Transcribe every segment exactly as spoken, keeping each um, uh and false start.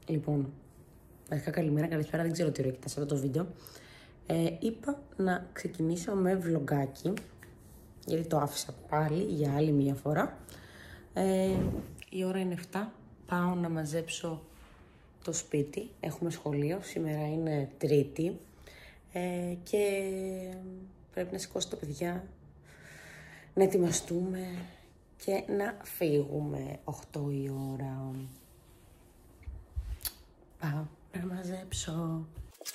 Λοιπόν, αρχικά καλημέρα, καλησπέρα, δεν ξέρω τι ώρα κοιτάς αυτό το βίντεο. Ε, είπα να ξεκινήσω με βλογκάκι, γιατί το άφησα πάλι για άλλη μία φορά. Ε, η ώρα είναι εφτά, πάω να μαζέψω το σπίτι, έχουμε σχολείο, σήμερα είναι Τρίτη ε, και πρέπει να σηκώσω τα παιδιά, να ετοιμαστούμε και να φύγουμε οκτώ η ώρα. Πάω να μαζέψω.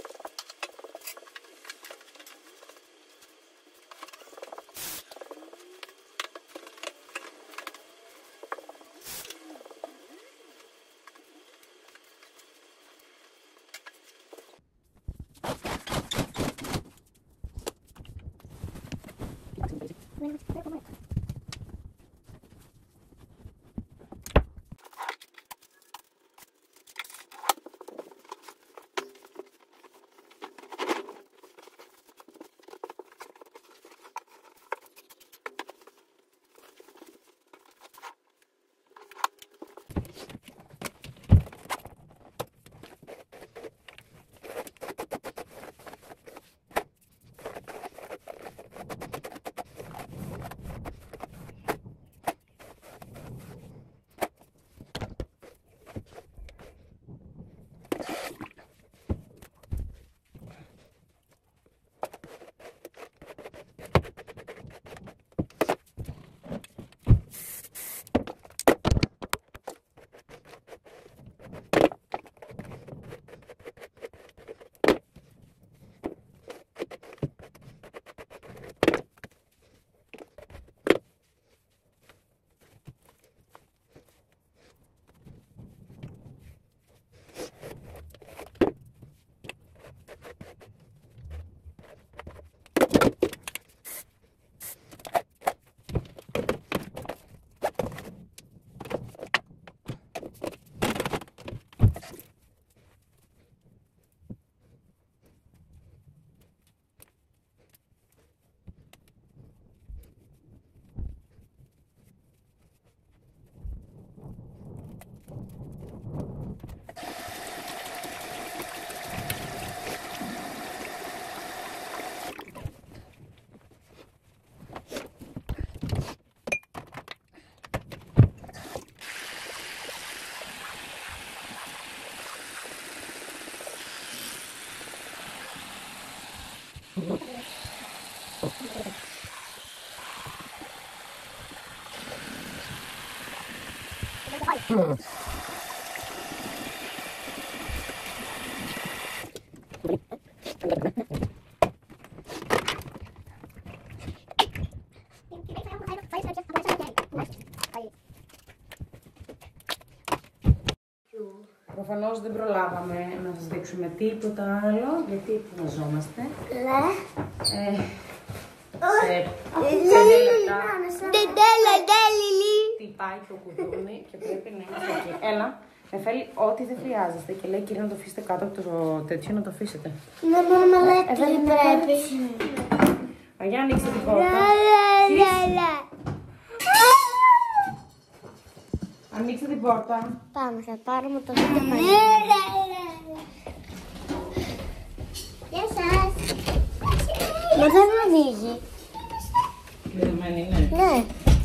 Mm. Προφανώς δεν προλάβαμε να σας δείξουμε τίποτα άλλο, γιατί ετοιμαζόμαστε. Ναι. Ε, σε πέντε λεπτά χτυπάει το κουδούνι και πρέπει να είμαστε εκεί. Έλα, με θέλει ό,τι δεν χρειάζεστε και λέει κύριε να το αφήσετε κάτω από το τέτοιο, να το αφήσετε. Ναι, μόνο μαλάκι πρέπει. Αγιά, ανοίξτε την πόρτα. Ανοίξτε την πόρτα. Πάμε, θα πάρουμε το σπίτι μαζί. Γεια σας. Μα δεν ανοίγει. Κλειδωμένη είναι. Ναι.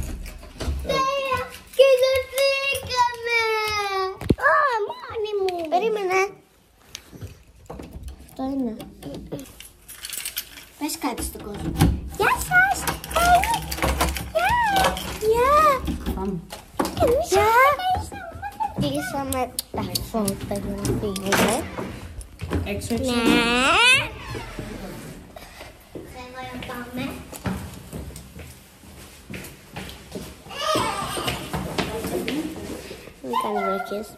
Κυδωθήκαμε. Α, μόνοι μου. Περίμενε. Αυτό είναι. Πες κάτι στον κόσμο. Γεια σας. Γεια. Πάμε. Γεια. Κλείσαμε τα φώτα για να φύγουμε. Έξω, έξω. Ναι. Θέλω να πάμε. Μην κάνει βροχές.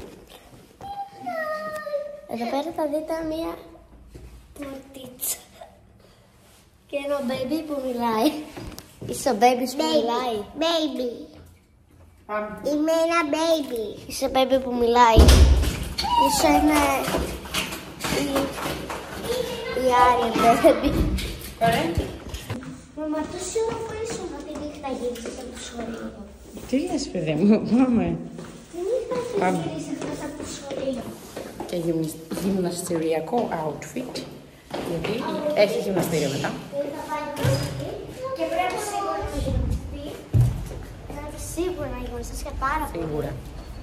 Εδώ πέρα θα δείτε μία πορτίτσα. Και ένα baby που μιλάει. Είσαι ο baby που μιλάει. Baby. Πάμε. Είμαι ένα baby. Είσαι baby που μιλάει. Είσαι ένα... Η, η Άρια baby. Ωραία. Μαμά, τόση ώρα που ήσουν αυτή τη νύχτα γύρισες από το σχολείο. Τι λες παιδί μου, πάμε. Τι νύχτα γύρισες από το σχολείο. και γυμναστηριακό outfit, γιατί έχει γυμναστήριο μετά. Και πρέπει σίγουρα να γυμναστεί. Πρέπει σίγουρα να γυμναστείς και πάρα πολύ. Σίγουρα.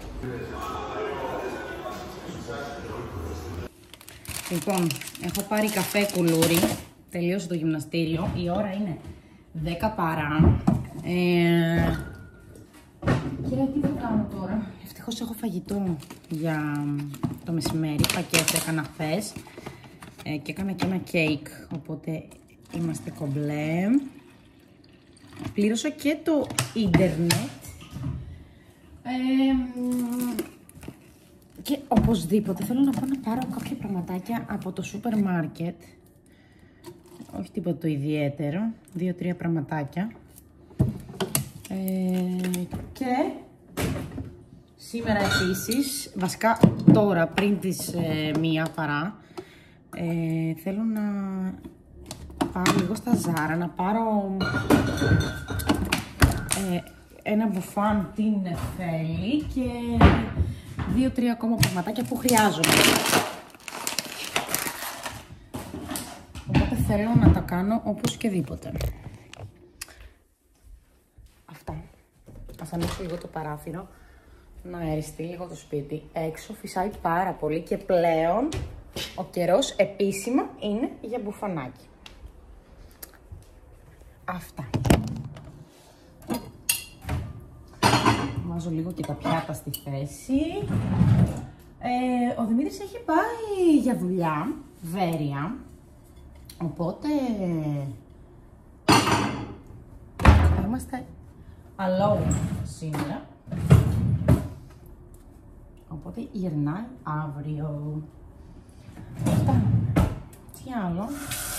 Λοιπόν, έχω πάρει καφέ κουλούρι, τελείωσε το γυμναστήριο, η ώρα είναι δέκα παρά. Ε, και τι θα κάνω τώρα? Ευτυχώς έχω φαγητό για το μεσημέρι, πακέτο έκανα χθες ε, και έκανα και ένα κέικ, οπότε είμαστε κομπλέ. Πλήρωσα και το ίντερνετ ε, και οπωσδήποτε θέλω να πάω να πάρω κάποια πραγματάκια από το σούπερ μάρκετ. Όχι τίποτα το ιδιαίτερο, δύο-τρία πραγματάκια. Ε, και σήμερα επίσης, βασικά τώρα πριν τις ε, μία παρά, ε, θέλω να πάω λίγο στα Ζάρα, να πάρω ε, ένα μπουφάν την Νεφέλη και δύο-τρία ακόμα πραγματάκια που χρειάζομαι. Οπότε θέλω να τα κάνω όπως και δίποτε. Αυτά. Ας ανοίξω λίγο το παράθυρο, να αεριστεί λίγο το σπίτι. Έξω φυσάει πάρα πολύ και πλέον ο καιρός επίσημα είναι για μπουφανάκι. Αυτά. Βάζω λίγο και τα πιάτα στη θέση. Ε, ο Δημήτρης έχει πάει για δουλειά, Βέρεια, οπότε είμαστε alone σήμερα. Οπότε γυρνάει αύριο. Αυτά. Τι άλλο?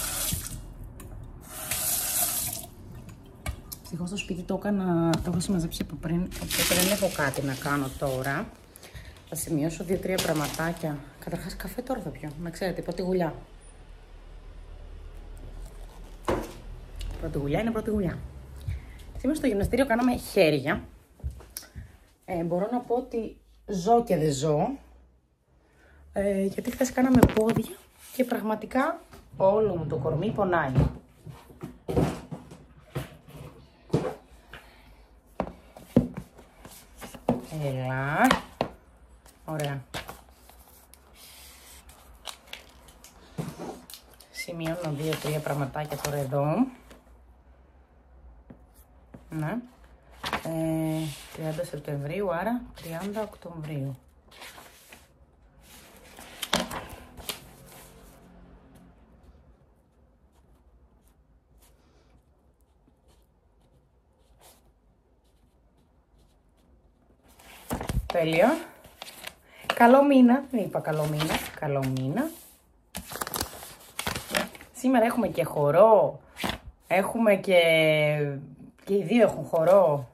Ευτυχώς το σπίτι το έκανα, το έχω συμμαζέψει από πριν, οπότε δεν έχω κάτι να κάνω τώρα. Θα σημειώσω δύο-τρία πραγματάκια. Καταρχάς καφέ τώρα θα πιω, να ξέρετε, πρώτη γουλιά. Πρώτη γουλιά είναι πρώτη γουλιά. Σήμερα στο γυμναστήριο κάναμε χέρια. Ε, μπορώ να πω ότι ζω και δεν ζω. Ε, γιατί χθες κάναμε πόδια και πραγματικά όλο μου το κορμί πονάει. Έλα. Ωραία. Σημειώνω δύο-τρία πραγματάκια τώρα εδώ. Ναι. Ε, τριάντα Σεπτεμβρίου, άρα τριάντα Οκτωβρίου. Τέλεια. Καλό μήνα. Δεν είπα καλό μήνα. Καλό μήνα. Σήμερα έχουμε και χορό. Έχουμε και... και οι δύο έχουν χορό.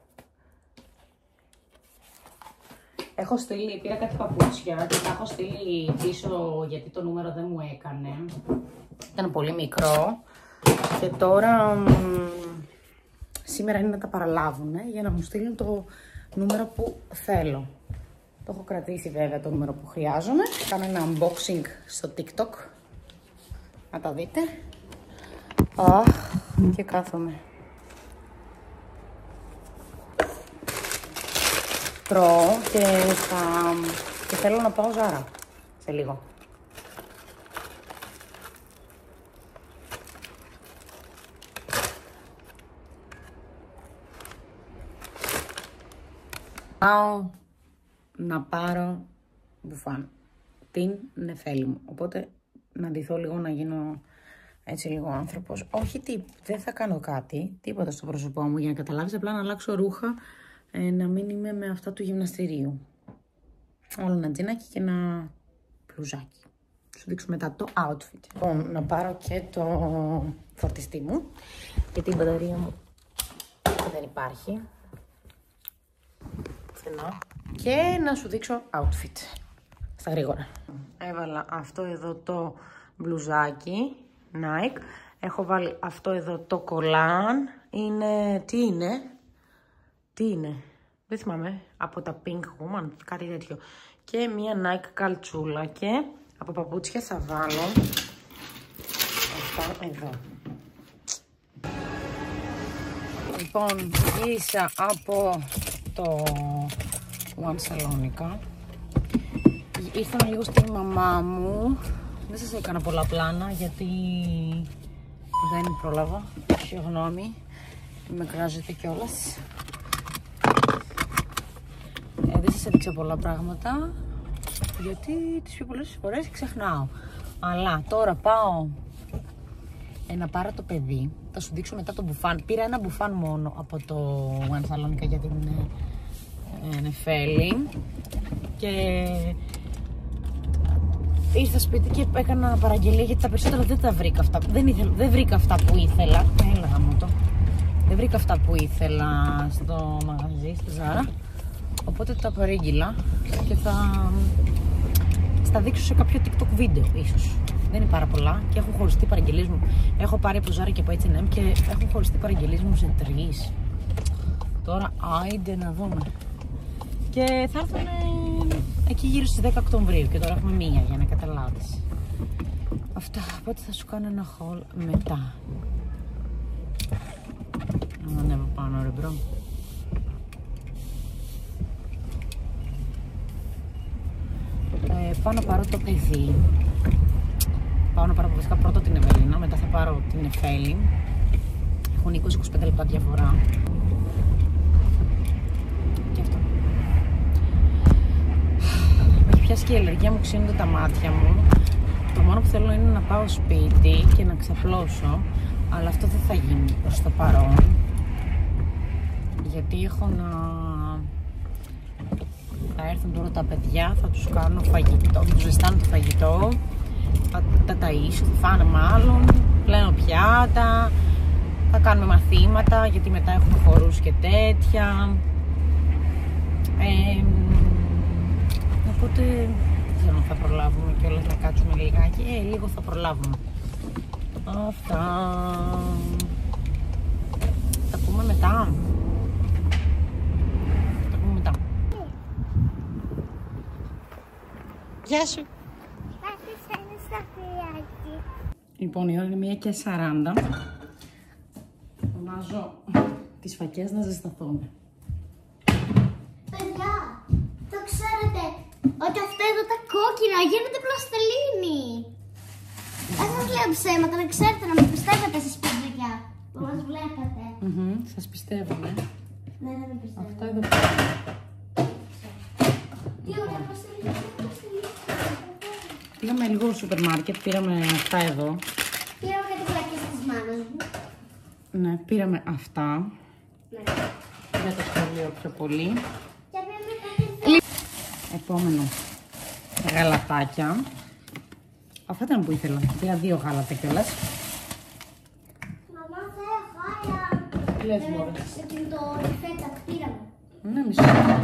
Έχω στείλει, πήρα κάτι παπούτσια και τα έχω στείλει πίσω γιατί το νούμερο δεν μου έκανε. Ήταν πολύ μικρό. Και τώρα μ, σήμερα είναι να τα παραλάβουν για να μου στείλουν το νούμερο που θέλω. Το έχω κρατήσει βέβαια το νούμερο που χρειάζομαι. Κάνω ένα unboxing στο TikTok. Να τα δείτε. Αχ, και κάθομαι. Τρώω και, θα... και θέλω να πάω Ζάρα σε λίγο. Πάω να πάρω μπουφάν, την Νεφέλη μου, οπότε να ντυθώ λίγο, να γίνω έτσι λίγο άνθρωπος. Όχι, τι, δεν θα κάνω κάτι, τίποτα στο πρόσωπό μου για να καταλάβεις, απλά να αλλάξω ρούχα, ε, να μην είμαι με αυτά του γυμναστηρίου. Όλο ένα τζινάκι και ένα πλουζάκι. Σου δείξω μετά το outfit. Λοιπόν, να πάρω και το φορτιστή μου, γιατί η μπαταρία μου δεν υπάρχει. Πουθενά. Και να σου δείξω outfit. Στα γρήγορα. Έβαλα αυτό εδώ το μπλουζάκι Nike. Έχω βάλει αυτό εδώ το κολάν. Είναι... τι είναι? Τι είναι? Δεν θυμάμαι. Από τα Pink Woman, κάτι τέτοιο. και μία Nike καλτσούλα και από παπούτσια θα βάλω αυτά εδώ. Λοιπόν, γύρισα από το One Salonica. Ήρθα λίγο στη μαμά μου. Δεν σας έκανα πολλά πλάνα γιατί δεν πρόλαβα. Συγγνώμη, με κράζετε κιόλας. Ε, δεν σας έδειξα πολλά πράγματα γιατί τις πιο πολλές φορές ξεχνάω. Αλλά τώρα πάω ε, να πάρω το παιδί. Θα σου δείξω μετά το μπουφάν. Πήρα ένα μπουφάν μόνο από το One Salonica για την ε, Νεφέλη. Και ήρθα σπίτι και έκανα παραγγελία γιατί τα περισσότερα δεν τα βρήκα αυτά. Δεν, ήθελα, δεν βρήκα αυτά που ήθελα. Έλεγα μου το. Δεν βρήκα αυτά που ήθελα στο μαγαζί, στη Ζάρα. Οπότε τα παρήγγειλα και θα στα δείξω σε κάποιο TikTok βίντεο ίσως. Δεν είναι πάρα πολλά και έχουν χωριστεί παραγγελίες μου. Έχω πάρει από Ζάρα και από έιτς εντ εμ και έχουν χωριστεί παραγγελίες μου σε τρεις. Τώρα άιντε να δούμε. Και θα έρθουν εκεί γύρω στις δέκα Οκτωβρίου και τώρα έχουμε μία για να καταλάβεις. Αυτά, οπότε θα σου κάνω ένα haul μετά. Να ανέβω πάνω ρε μπρο. Ε, πάω να πάρω το παιδί. Πάω να πάρω βασικά πρώτα την Ευελίνα, μετά θα πάρω την Εφέλη. Έχουν είκοσι με είκοσι πέντε λεπτά διαφορά. Και αυτό. Με έχει πιάσει και η αλλεργία μου, ξύνονται τα μάτια μου. Το μόνο που θέλω είναι να πάω σπίτι και να ξαπλώσω. Αλλά αυτό δεν θα γίνει προς το παρόν. Γιατί έχω να... Θα έρθουν τώρα τα παιδιά, θα τους κάνω φαγητό, θα τους ζεστάνω το φαγητό. Θα τα ταΐσω, θα φάνε μάλλον, πλένω πιάτα, θα κάνουμε μαθήματα γιατί μετά έχουμε χορούς και τέτοια. Ε, οπότε δεν ξέρω αν θα προλάβουμε κιόλας να κάτσουμε λιγάκι, ε, λίγο θα προλάβουμε. Αυτά. Θα πούμε μετά. Θα πούμε μετά. Γεια σου. Λοιπόν, η ώρα είναι μία και σαράντα. Βάζω τις φακές να ζεσταθούν. Παιδιά, το ξέρετε ότι αυτά εδώ τα κόκκινα γίνονται πλαστελίνη. Δεν σας λέω ψέματα, να ξέρετε, να με πιστεύετε εσείς παιδιά που μας βλέπετε. Mm-hmm, σας πιστεύω, ναι. Ναι, δεν με πιστεύω. Αυτά εδώ. Τι ωραία πλαστελίνη, πλαστελίνη. Πήγαμε λίγο στο σούπερ μάρκετ, πήραμε αυτά εδώ. Πήραμε κάτι πλακές της μάνας μου. Ναι, πήραμε αυτά. Ναι. Για το σχολείο πιο πολύ. Και πήραμε κάτι... Επόμενο, γαλατάκια. Αυτά ήταν που ήθελα. Πήρα δύο γάλατα κιόλας. Μαμά, θέλω χάλια. Τι λες, μωρέ? Ε, το φέτα που πήραμε. Ναι, μισό.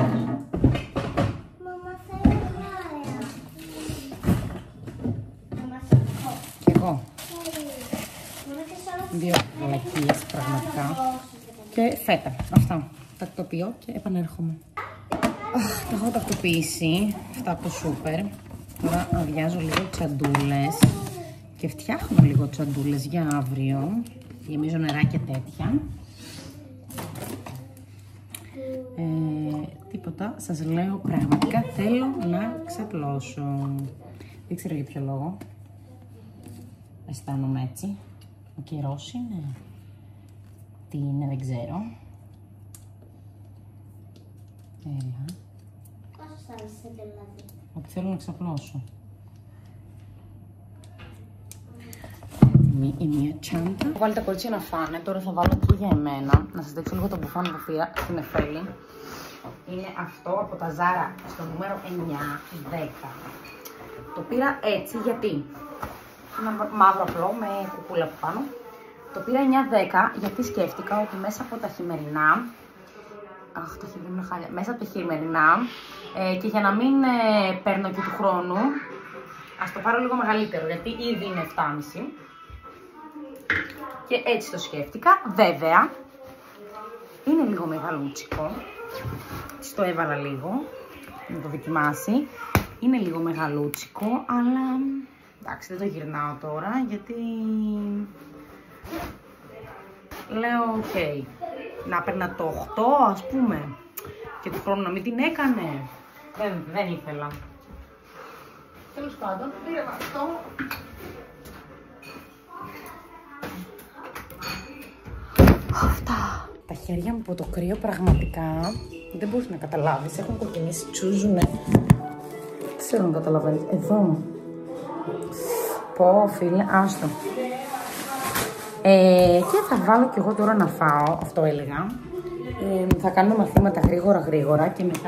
Μαμά, θέλω χάλια. Μαμά, θέλω. Κι εγώ. Δύο γαλακίες πραγματικά. Και φέτα. Αυτά. Τακτοποιώ και επανέρχομαι. Αχ, τα έχω τακτοποιήσει. Αυτά από το σούπερ. Τώρα αδειάζω λίγο τσαντούλες. Και φτιάχνω λίγο τσαντούλες για αύριο. Γεμίζω νερά και τέτοια. Ε, τίποτα. Σας λέω πραγματικά θέλω να ξαπλώσω. Δεν ξέρω για ποιο λόγο. Αισθάνομαι έτσι. Ο καιρός είναι. Τι είναι, δεν ξέρω. Έλα. Πώς αισθάνεσαι δηλαδή? Ότι θέλω να ξαπλώσω. Η μία τσάντα. Έχω βάλει τα κορίτσια να φάνε. Τώρα θα βάλω και για εμένα. Να σας δείξω λίγο το μπουφάν που πήρα στην Εφέλη. Είναι αυτό από τα Ζάρα στο νούμερο εννιά δέκα. Το πήρα έτσι γιατί ένα μαύρο απλό με κουκούλα από πάνω. Το πήρα εννιά δέκα γιατί σκέφτηκα ότι μέσα από τα χειμερινά, αχ, τα χειμερινά χάλια, μέσα από τα χειμερινά ε, και για να μην ε, παίρνω και του χρόνου, ας το πάρω λίγο μεγαλύτερο γιατί ήδη είναι επτά και μισό. Και έτσι το σκέφτηκα. Βέβαια, είναι λίγο μεγαλούτσικο. Στο έβαλα λίγο. να το δοκιμάσει. Είναι λίγο μεγαλούτσικο, αλλά εντάξει, δεν το γυρνάω τώρα, γιατί λέω, οκ, okay, να παίρνα το οκτώ, ας πούμε, και του χρόνου να μην την έκανε. Δεν, δεν ήθελα. Τέλος πάντων, πήρα αυτό. Αυτά. Τα χέρια μου από το κρύο πραγματικά δεν μπορείς να καταλάβεις. Έχουν κοκκινήσει, τσούζουνε. Δεν ξέρω να καταλαβαίνεις. Εδώ. Πω, φίλε, άστο. Ε, και θα βάλω κι εγώ τώρα να φάω, αυτό έλεγα. Ε, θα κάνουμε μαθήματα γρήγορα γρήγορα και μετά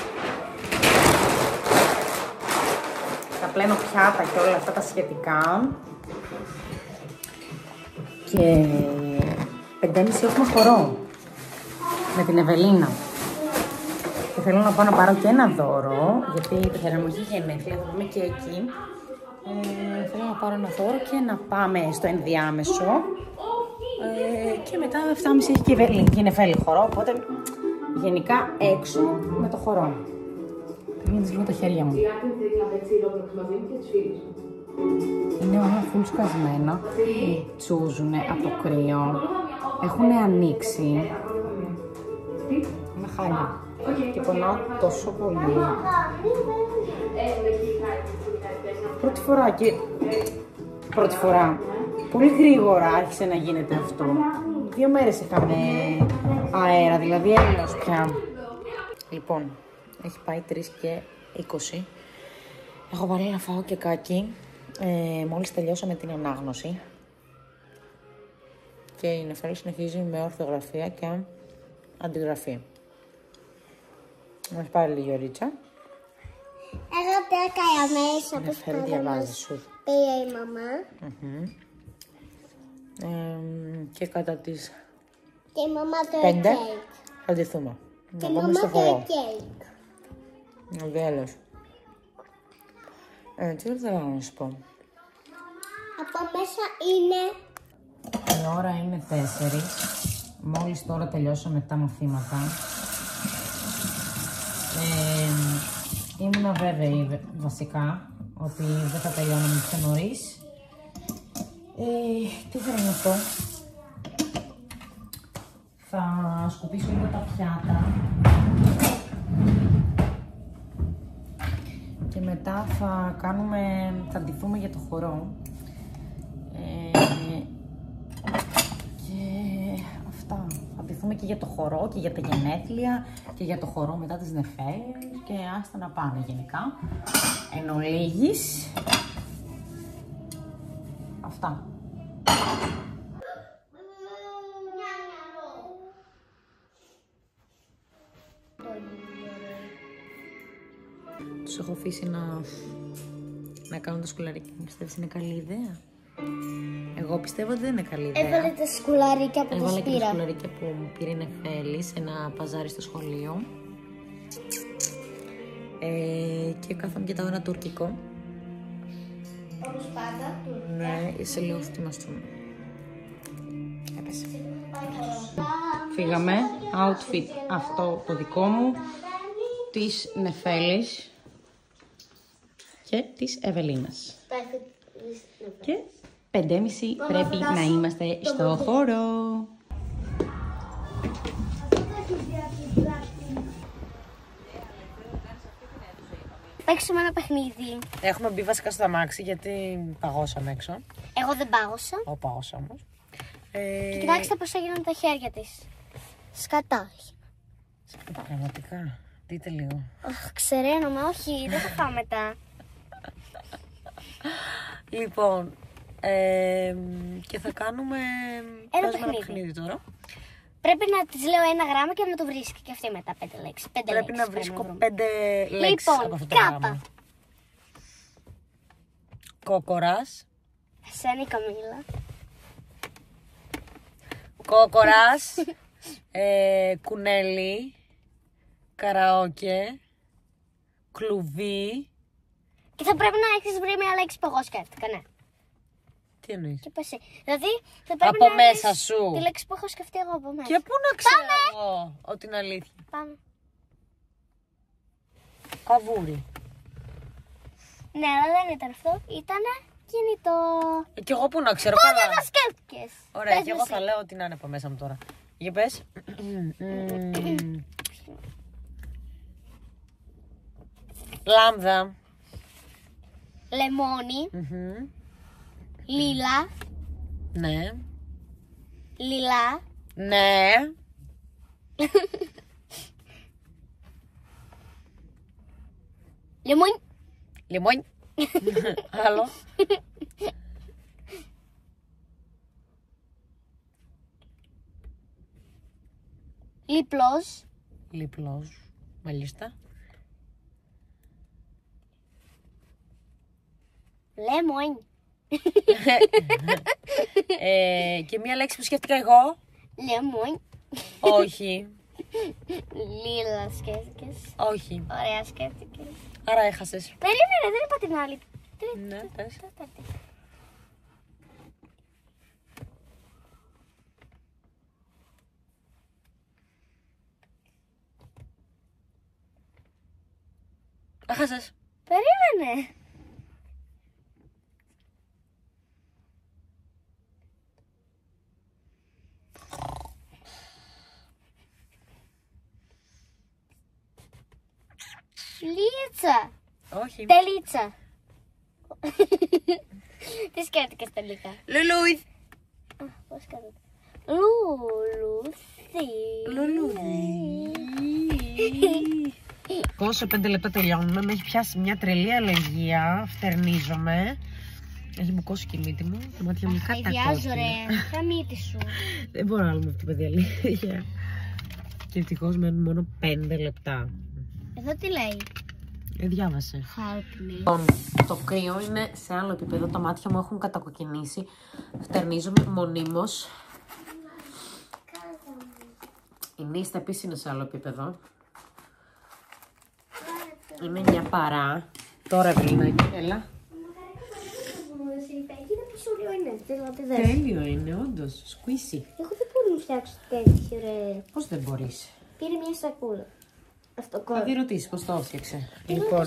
θα πλένω πιάτα και όλα αυτά τα σχετικά. Και πεντέμιση έχουμε χορό με την Ευελίνα. Και θέλω να πάω να πάρω και ένα δώρο, γιατί η πεθερά μου έχει γενέθλια, θα πάμε και εκεί. Ε, θέλω να πάρω ένα δώρο και να πάμε στο ενδιάμεσο. Ε, και μετά εφτά και μισή έχει και η Νεφέλη χορό, οπότε γενικά έξω με το χορό. Πήγαινες λίγο τα χέρια μου. Είναι όλα φουλ σκασμένα, τσούζουνε από το κρύο, έχουν ανοίξει. Είναι χάλια. Και πονάω τόσο πολύ. Πρώτη φορά και... Πρώτη φορά. Πολύ γρήγορα άρχισε να γίνεται αυτό. Δύο μέρες είχαμε αέρα, δηλαδή έλεος πια. Λοιπόν, έχει πάει τρεις και είκοσι. Έχω βάλει να φάω και κάκι. Ε, μόλις τελειώσαμε την ανάγνωση. Και η Νεφέλη συνεχίζει με ορθογραφία και αντιγραφή. Μας πάρει λίγη ωρίτσα. Εγώ το έκανα μέσα. Νεφέλη διαβάζει σου. Πήγε η μαμά. Mm-hmm. Ε, και κατά τις και η μαμά το πέντε κέικ. θα ντυθούμε. Και η μαμά το κέικ. Τέλος. Ε, τι θέλω να σου πω. Από μέσα είναι... Η ώρα είναι τέσσερις. Μόλις τώρα τελειώσαμε τα μαθήματα. Ε, ήμουνα βέβαιη βασικά ότι δεν θα τελειώνουμε πιο νωρίς. Ε, τι θέλω να πω. Θα σκουπίσω λίγο τα πιάτα. Και μετά θα κάνουμε, θα ντυθούμε για το χορό. Ε, και αυτά. Θα ντυθούμε και για το χορό και για τα γενέθλια και για το χορό μετά τις Νεφέλες και άστα να πάνε γενικά. Εν ολίγης. Αυτά. Τους έχω αφήσει να, να κάνουν τα σκουλαρίκια. Πιστεύεις είναι καλή ιδέα? Εγώ πιστεύω ότι δεν είναι καλή ιδέα. Έβαλε τα σκουλαρίκια που Έβαλε τους και πήρα. τα σκουλαρίκια που μου πήρε η Νεφέλη σε ένα παζάρι στο σχολείο. Ε, και κάθομαι και κοιτάω ένα τουρκικό. Όπως πάντα. Ναι, σε λίγο θα ετοιμαστούμε. Έπεσε. Φύγαμε. Outfit αυτό το δικό μου, της Νεφέλης και της Ευελίνας. Και πέντε και μισή πρέπει να είμαστε στο χώρο. Παίξουμε ένα παιχνίδι. Έχουμε μπει βασικά στο αμάξι γιατί παγώσαμε έξω. Εγώ δεν πάγωσα. Ω, παγώσα όμως. Ε... Και κοιτάξτε πώς έγιναν τα χέρια της. Σκατά. Πραγματικά. Δείτε λίγο. Αχ, ξεραίνομαι, όχι, δεν θα φάω μετά. Λοιπόν, ε, και θα κάνουμε Ένα παίζουμε παιχνίδι. παιχνίδι τώρα. Πρέπει να της λέω ένα γράμμα και να το βρίσκει και αυτή μετά πέντε λέξεις. Πέντε Πρέπει λέξεις να βρίσκω βρούμε. πέντε λέξεις από Λοιπόν, αυτό το κάπα. γράμμα. Κόκορας. Εσένα η Καμίλα. Κόκορας. ε, κουνέλι. Καραόκε. Κλουβί. Και θα πρέπει να έχεις βρει μια λέξη που εγώ σκέφτηκα, ναι. Τι εννοείς? Και πες εσύ. Δηλαδή θα πρέπει Από να μέσα έχεις σου. τη λέξη που έχω σκεφτεί εγώ από μέσα. Και πού να ξέρω εγώ ότι είναι αλήθεια. Πάμε. καβούρι. Ναι, αλλά δεν ήταν αυτό. Ήτανε κινητό. Ε, κι εγώ που να ξέρω. Πότε καλά. το σκέφτηκες? Ωραία, Πες και μου εγώ εσύ. θα λέω ότι να είναι από μέσα μου τώρα. Για πες. Μμμ. Λάμδα. Λεμόνι, Μμμ. λίλα, Ναι. λιλά, Ναι. λεμόνι, Λιμόνι. Άλλο. λίπλος, Λίπλος. Μάλιστα. λεμόνι, ε, και μία λέξη που σκέφτηκα εγώ. λεμόνι, Όχι. λίλα σκέφτηκες. Όχι. Ωραία σκέφτηκες. Άρα έχασες. Περίμενε, δεν είπα την άλλη. Ναι, πες. Τέταρτη. Έχασες. Περίμενε. Λίτσα. Όχι. Τελίτσα. Τι σκέφτηκες τελικά? Λουλούι. Πώς κάνετε? Λουλουθί. Λουλούδι. Πόσο πέντε λεπτά τελειώνουμε, με έχει πιάσει μια τρελή αλλεργία, φτερνίζομαι. Έχει μπουκώσει και η μύτη μου, τα μάτια μου Ιδιάζω ρε, κατακόκκινα. τα μύτη σου. Δεν μπορώ άλλο με αυτό το παιδί, αλήθεια. Και ευτυχώς μένουν μόνο πέντε λεπτά. Εδώ τι λέει? Ε, διάβασε. Help me. Λοιπόν, το κρύο είναι σε άλλο επίπεδο, τα μάτια μου έχουν κατακοκκινήσει, φτερνίζομαι μονίμως. Η νύστα επίσης είναι σε άλλο επίπεδο. Είναι μια παρά. Τώρα Ευλίνακη, έλα. Κοίτα πόσο ωραίο είναι. Δηλαδή δεν. Τέλειο είναι, όντως. Σκουίσι. Εγώ δεν μπορώ να φτιάξω τέτοιο ρε. Πώς δεν μπορείς? Πήρε μια σακούλα. Αυτό Θα κόρη. τη ρωτήσεις πώς το έφτιαξε. Λοιπόν,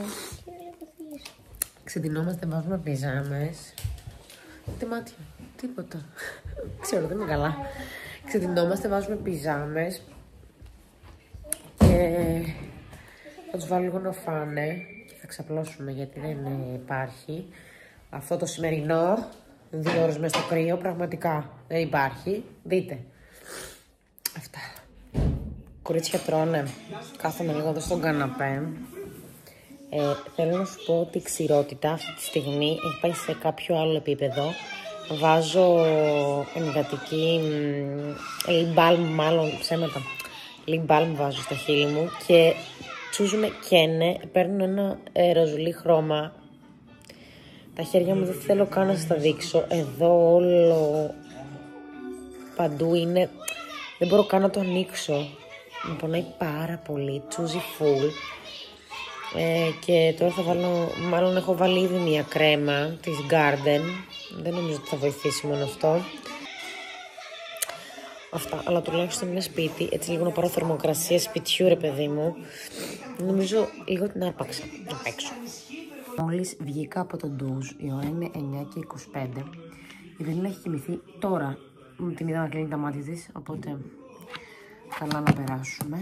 ξεντινόμαστε, βάζουμε πιζάμες. Τι μάτια, τίποτα. Ξέρω, δεν είναι καλά. Ξεντινόμαστε, βάζουμε πιζάμες. Και θα τους βάλω λίγο να φάνε. Και θα ξαπλώσουμε γιατί δεν ε, υπάρχει. Αυτό το σημερινό, δύο ώρες μέσα στο κρύο, πραγματικά δεν υπάρχει. Δείτε. Αυτά. Κορίτσια τρώνε. Κάθομαι λίγο εδώ στον καναπέ. Ε, θέλω να σου πω ότι η ξηρότητα αυτή τη στιγμή έχει πάει σε κάποιο άλλο επίπεδο. Βάζω ενυδατική lip balm, μάλλον ψέματα. Lip balm βάζω στα χείλη μου και τσούζουνε καίνε, παίρνουν ένα ε, ροζουλί χρώμα. Τα χέρια μου δεν θέλω καν να σας τα δείξω. Εδώ όλο παντού είναι, δεν μπορώ καν να το ανοίξω. Με πονάει πάρα πολύ, τσούζει full. Ε, και τώρα θα βάλω, μάλλον έχω βάλει ήδη μια κρέμα της Garden. Δεν νομίζω ότι θα βοηθήσει μόνο αυτό. Αυτά, αλλά τουλάχιστον είναι σπίτι, έτσι λίγο να πάρω θερμοκρασία σπιτιού ρε παιδί μου. Νομίζω λίγο την άρπαξα να παίξω. Μόλις βγήκα από το ντουζ, η ώρα είναι εννιά και είκοσι πέντε. Η Βελίνα έχει κοιμηθεί τώρα. Την είδα να κλείνει τα μάτια της, οπότε καλά να περάσουμε.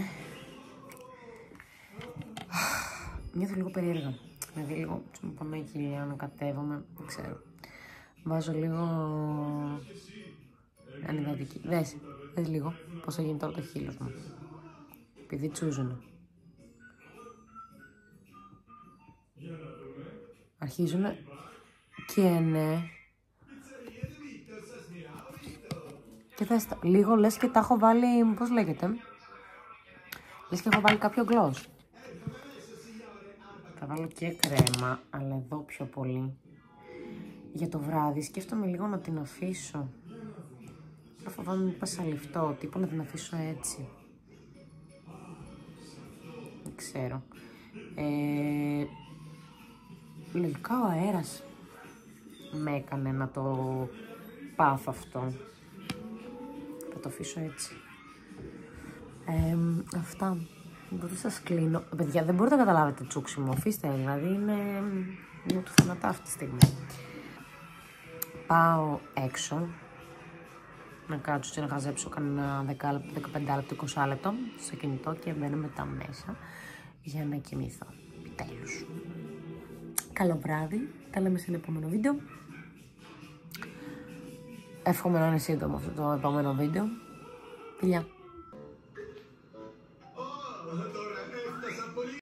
Νιώθω λίγο περίεργα. Δηλαδή λίγο μου πονάει η κοιλιά, να κατέβομαι, δεν ξέρω. Βάζω λίγο ανυδατική. Δες, δες λίγο πώς θα γίνει τώρα το χείλος μου. Επειδή τσούζουνε. Αρχίζουνε και ναι. Και θες, λίγο λες και τα έχω βάλει, πώς λέγεται. Λες και έχω βάλει κάποιο γκλός. Θα βάλω και κρέμα, αλλά εδώ πιο πολύ. Για το βράδυ σκέφτομαι λίγο να την αφήσω. Φοβάμαι μη πασαλιφτώ, τύπου να την αφήσω έτσι. Δεν ξέρω. Ε, λογικά ο αέρας με έκανε να το πάθω αυτό. Θα το αφήσω έτσι. Ε, αυτά. Οπότε σας κλείνω. Παιδιά, δεν μπορείτε να καταλάβετε τσούξιμο. Αφήστε, δηλαδή είναι, είναι του θανατά αυτή τη στιγμή. Πάω έξω να κάτσω και να χαζέψω κανένα δεκαπέντε λεπτό, είκοσι λεπτό στο κινητό και μπαίνω μετά μέσα για να κοιμηθώ. Επιτέλους. Καλό βράδυ. Τα λέμε σε ένα επόμενο βίντεο. Εύχομαι να είναι σύντομο αυτό το επόμενο βίντεο. Φιλιά.